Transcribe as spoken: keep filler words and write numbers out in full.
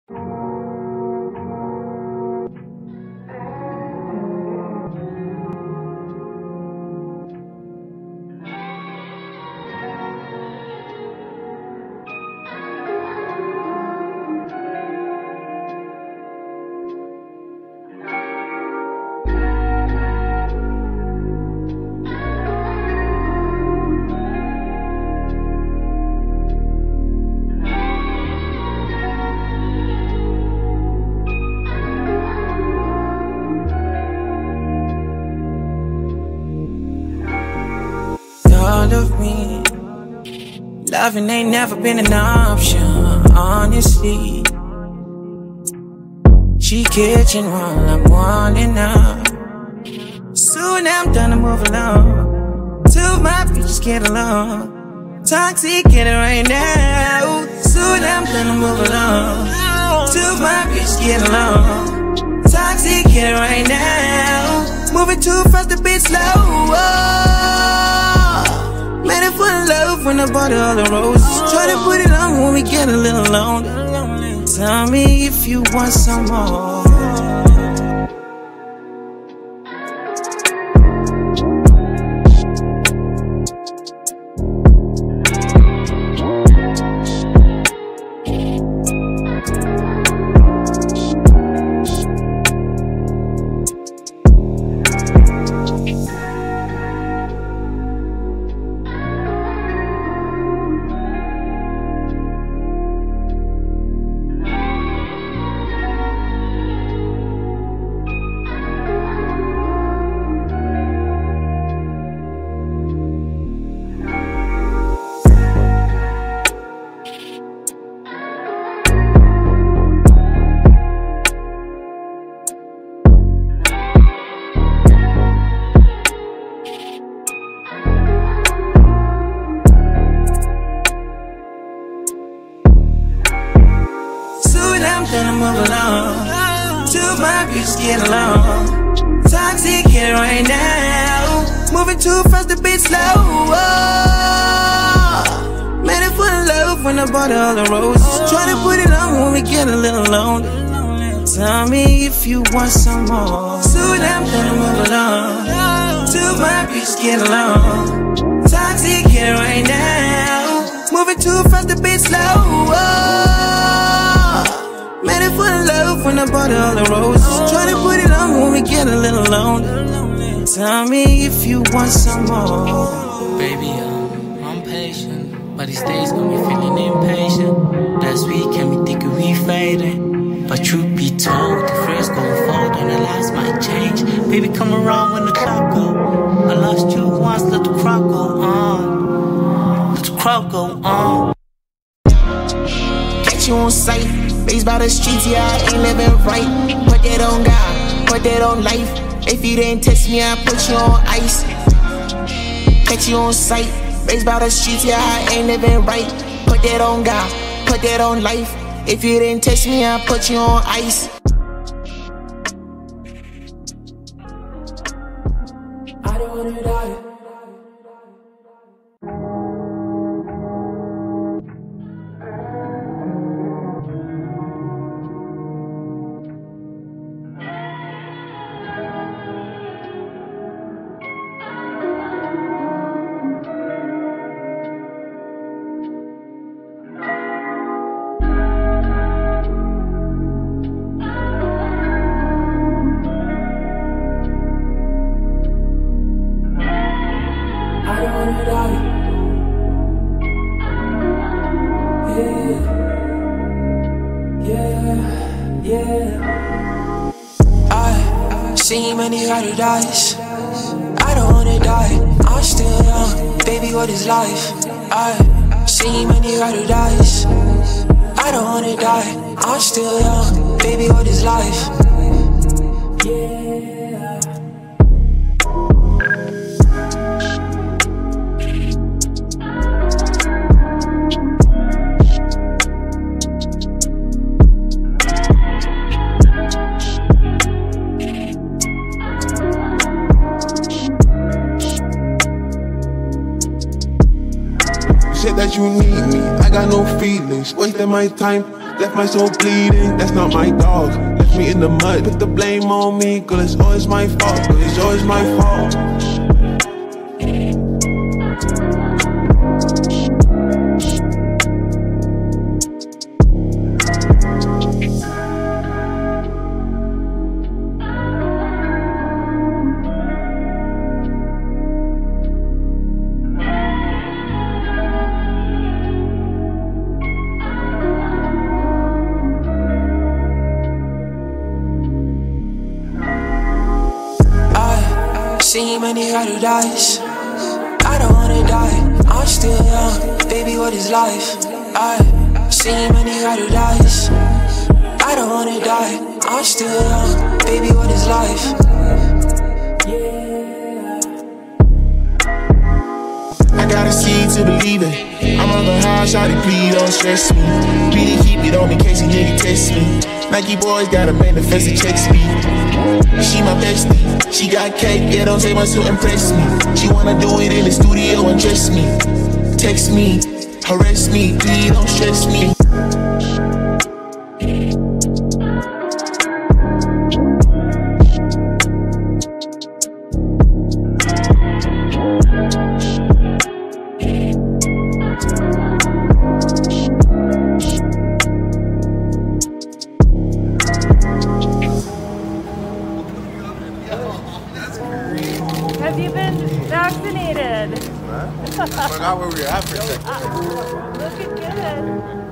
Of me, loving ain't never been an option, honestly. She kitchen while I'm wanding out. Soon I'm done to move along. Two my bitches get along. Toxic get it right now. Soon I'm done to move along. Two my bitches get along. Toxic get it right now. Moving too fast, a bit slow. Oh. Made it for love when I bought all the roses. Try to put it on when we get a little lonely. Tell me if you want some more. Get along. Toxic here right now. Moving too fast, a bit slow. Oh. Made it for love when I bought all the roses. Try to put it on when we get a little lonely. Tell me if you want some more. Soon I'm gonna move along. Two my bitches get along. Toxic here right now. Moving too fast, a bit slow. Oh. Made it for love when I bought all the roses. Try to put it on when we get a little lonely. Tell me if you want some more. Baby, um, I'm patient, but these days got me feeling impatient. Last week had me thinking we fading, but truth be told, the friends gon' fold and the lives might change. Baby, come around when the clock go. I lost you once, let the crowd go on. Let the crowd go on. Catch you on sight. Raised by the streets, yeah, I ain't living right. Put that on God, put that on life. If you didn't test me, I put you on ice. Catch you on sight. Raised by the streets, yeah, I ain't living right. Put that on God, put that on life. If you didn't test me, I put you on ice. I don't wanna die. Paradise. I don't wanna die, I'm still young. Baby, what is life? I see many paradise. I don't wanna die, I'm still young. Baby, what is life? Yeah. That you need me, I got no feelings, wasting my time. left my soul bleeding, that's not my dog. Left me in the mud, put the blame on me, girl, it's always my fault, girl, it's always my fault. Seen many ride or dies. I don't wanna die, I'm still young. Baby, what is life? I seen many ride or dies. I don't wanna die, I'm still young. Baby, what is life? I gotta see to believe it. I'm on the high, shawty, please don't stress me. Really keep it on me in case you nigga test me. Nike boys gotta manifest and check speed. She my bestie, she got cake, yeah, don't take much to impress me. She wanna do it in the studio and dress me. Text me, harass me, please don't stress me. Have you been vaccinated? Huh? I forgot where we were at for a second. Uh, looking good.